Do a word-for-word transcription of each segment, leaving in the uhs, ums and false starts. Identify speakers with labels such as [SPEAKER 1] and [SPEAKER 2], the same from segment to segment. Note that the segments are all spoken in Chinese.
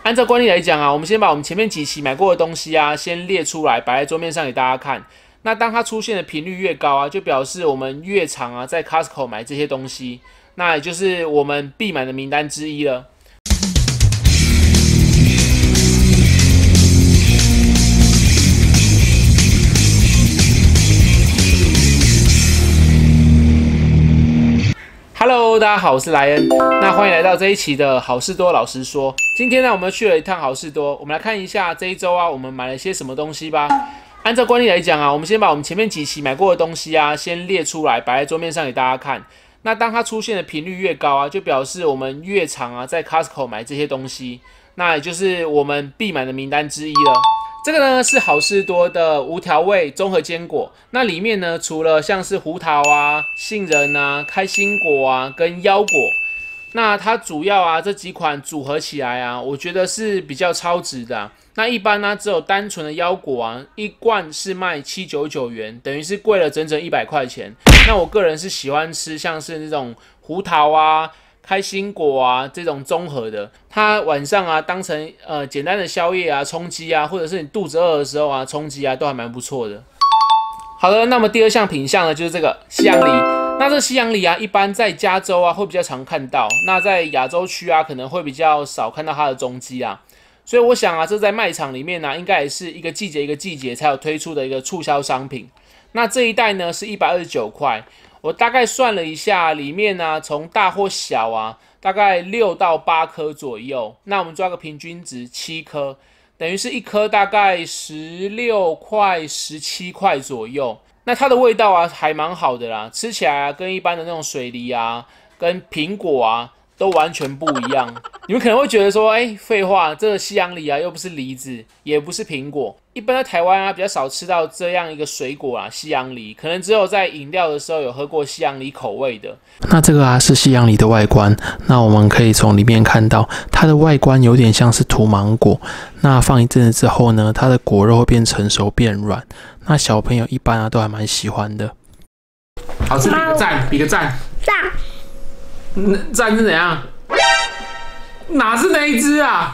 [SPEAKER 1] 按照惯例来讲啊，我们先把我们前面几期买过的东西啊，先列出来，摆在桌面上给大家看。那当它出现的频率越高啊，就表示我们越常啊在 Costco 买这些东西，那也就是我们必买的名单之一了。Hello， 大家好，我是莱恩。那欢迎来到这一期的好事多老实说。今天呢，我们去了一趟好事多，我们来看一下这一周啊，我们买了些什么东西吧。按照惯例来讲啊，我们先把我们前面几期买过的东西啊，先列出来，摆在桌面上给大家看。那当它出现的频率越高啊，就表示我们越常啊在 Costco 买这些东西，那也就是我们必买的名单之一了。这个呢是好事多的无调味综合坚果，那里面呢除了像是胡桃啊、杏仁啊、开心果啊跟腰果，那它主要啊这几款组合起来啊，我觉得是比较超值的、啊。那一般呢只有单纯的腰果啊，一罐是卖七百九十九元，等于是贵了整整一百块钱。那我个人是喜欢吃像是那种胡桃啊、开心果啊这种综合的，它晚上啊当成呃简单的宵夜啊充饥啊，或者是你肚子饿的时候啊充饥啊，都还蛮不错的。好的，那么第二项品项呢就是这个西洋梨。那这西洋梨啊，一般在加州啊会比较常看到，那在亚洲区啊可能会比较少看到它的踪迹啊。所以我想啊，这在卖场里面呢、啊，应该也是一个季节一个季节才有推出的一个促销商品。那这一袋呢是一百二十九块。我大概算了一下，里面呢、啊，从大或小啊，大概六到八颗左右。那我们抓个平均值，七颗，等于是一颗大概十六块、十七块左右。那它的味道啊，还蛮好的啦，吃起来啊，跟一般的那种水梨啊，跟苹果啊，都完全不一样。你们可能会觉得说，哎、欸，废话，这个西洋梨啊，又不是梨子，也不是苹果。一般在台湾啊，比较少吃到这样一个水果啊，西洋梨，可能只有在饮料的时候有喝过西洋梨口味的。
[SPEAKER 2] 那这个啊是西洋梨的外观，那我们可以从里面看到，它的外观有点像是土芒果。那放一阵子之后呢，它的果肉会变成熟变软。那小朋友一般啊都还蛮喜欢的。
[SPEAKER 1] 好吃，比个赞，比个赞。
[SPEAKER 3] 赞。
[SPEAKER 1] 嗯，赞是怎样？哪是那一只啊？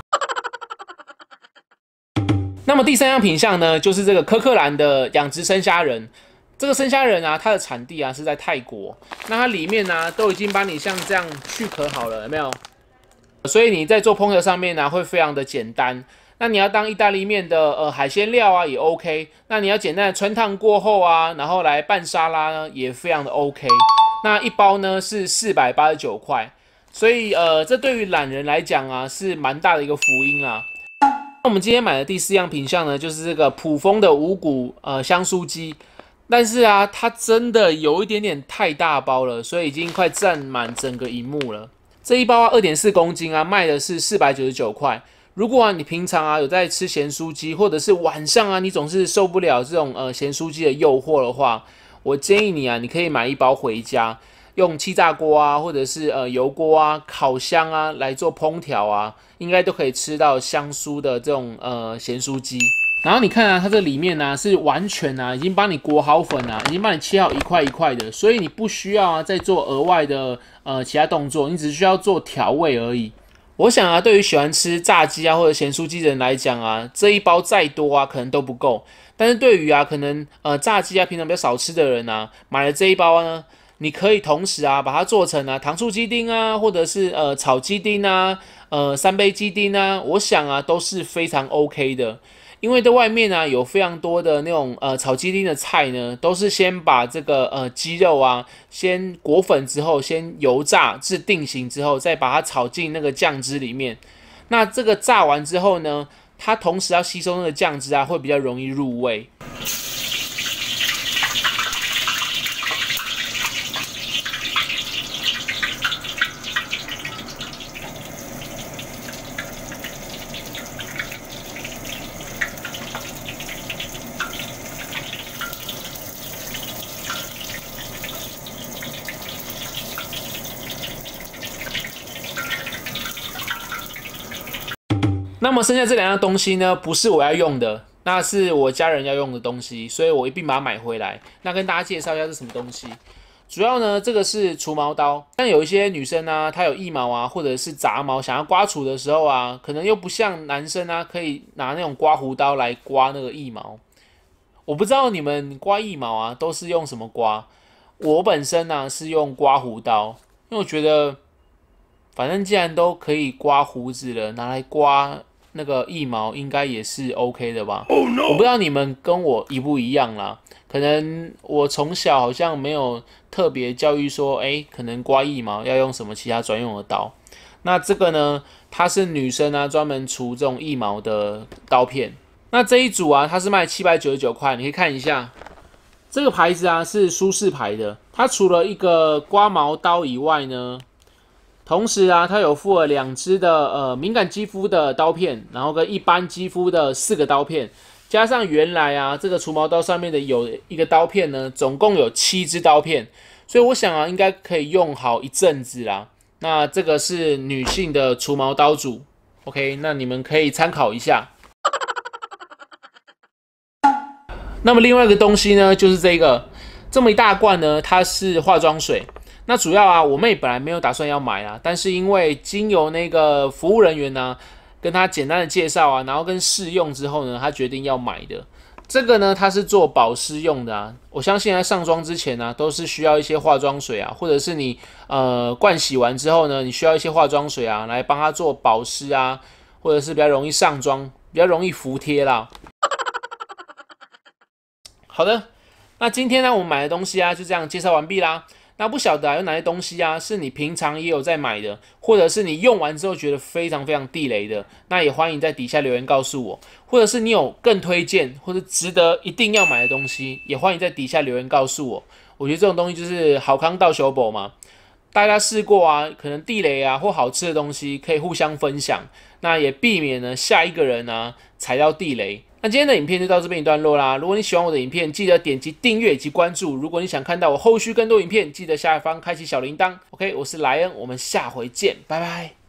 [SPEAKER 1] 那么第三样品项呢，就是这个科克兰的养殖生虾仁。这个生虾仁啊，它的产地啊是在泰国。那它里面呢、啊、都已经帮你像这样去壳好了，有没有？所以你在做烹调上面呢、啊、会非常的简单。那你要当意大利面的呃海鲜料啊也 OK。那你要简单的汆烫过后啊，然后来拌沙拉呢也非常的 OK。那一包呢是四百八十九块。所以呃这对于懒人来讲啊是蛮大的一个福音啊。那我们今天买的第四样品项呢，就是这个普丰的五谷呃香酥鸡，但是啊，它真的有一点点太大包了，所以已经快占满整个萤幕了。这一包啊 二点四公斤啊，卖的是四百九十九块。如果啊你平常啊有在吃咸酥鸡，或者是晚上啊你总是受不了这种呃咸酥鸡的诱惑的话，我建议你啊，你可以买一包回家。用气炸锅啊，或者是呃油锅啊、烤箱啊来做烹调啊，应该都可以吃到香酥的这种呃咸酥鸡。然后你看啊，它这里面呢、啊、是完全啊已经帮你裹好粉啊，已经帮你切好一块一块的，所以你不需要啊再做额外的呃其他动作，你只需要做调味而已。我想啊，对于喜欢吃炸鸡啊或者咸酥鸡的人来讲啊，这一包再多啊可能都不够。但是对于啊可能呃炸鸡啊平常比较少吃的人啊，买了这一包呢。你可以同时啊，把它做成啊糖醋鸡丁啊，或者是呃炒鸡丁啊，呃三杯鸡丁啊，我想啊都是非常 OK 的。因为在外面啊有非常多的那种呃炒鸡丁的菜呢，都是先把这个呃鸡肉啊先裹粉之后，先油炸至定型之后，再把它炒进那个酱汁里面。那这个炸完之后呢，它同时要吸收那个酱汁啊，会比较容易入味。那么剩下这两样东西呢，不是我要用的，那是我家人要用的东西，所以我一并把它买回来。那跟大家介绍一下是什么东西。 主要呢，这个是除毛刀，像有一些女生啊，她有腋毛啊，或者是杂毛，想要刮除的时候啊，可能又不像男生啊，可以拿那种刮胡刀来刮那个腋毛。我不知道你们刮腋毛啊，都是用什么刮？我本身呢、啊、是用刮胡刀，因为我觉得，反正既然都可以刮胡子了，拿来刮那个腋毛，应该也是 OK 的吧？ Oh, no. 我不知道你们跟我一不一样啦。可能我从小好像没有特别教育说，哎，可能刮腋毛要用什么其他专用的刀。那这个呢，它是女生啊专门除这种腋毛的刀片。那这一组啊，它是卖七百九十九块，你可以看一下，这个牌子啊是舒适牌的。它除了一个刮毛刀以外呢，同时啊，它有附了两支的呃敏感肌肤的刀片，然后跟一般肌肤的四个刀片。加上原来啊，这个除毛刀上面的有一个刀片呢，总共有七支刀片，所以我想啊，应该可以用好一阵子啦。那这个是女性的除毛刀组 ，OK， 那你们可以参考一下。那么另外一个东西呢，就是这个这么一大罐呢，它是化妆水。那主要啊，我妹本来没有打算要买啊，但是因为经由那个服务人员呢、啊。跟他简单的介绍啊，然后跟试用之后呢，他决定要买的。这个呢，它是做保湿用的啊。我相信在上妆之前呢、啊，都是需要一些化妆水啊，或者是你呃盥洗完之后呢，你需要一些化妆水啊，来帮它做保湿啊，或者是比较容易上妆，比较容易服帖啦。好的，那今天呢，我们买的东西啊，就这样介绍完毕啦。那不晓得啊，有哪些东西啊，是你平常也有在买的，或者是你用完之后觉得非常非常地雷的，那也欢迎在底下留言告诉我，或者是你有更推荐或者值得一定要买的东西，也欢迎在底下留言告诉我。我觉得这种东西就是好康到手宝嘛，大家试过啊，可能地雷啊或好吃的东西可以互相分享，那也避免呢下一个人啊踩到地雷。那今天的影片就到这边一段落啦。如果你喜欢我的影片，记得点击订阅以及关注。如果你想看到我后续更多影片，记得下方开启小铃铛。OK， 我是莱恩，我们下回见，拜拜。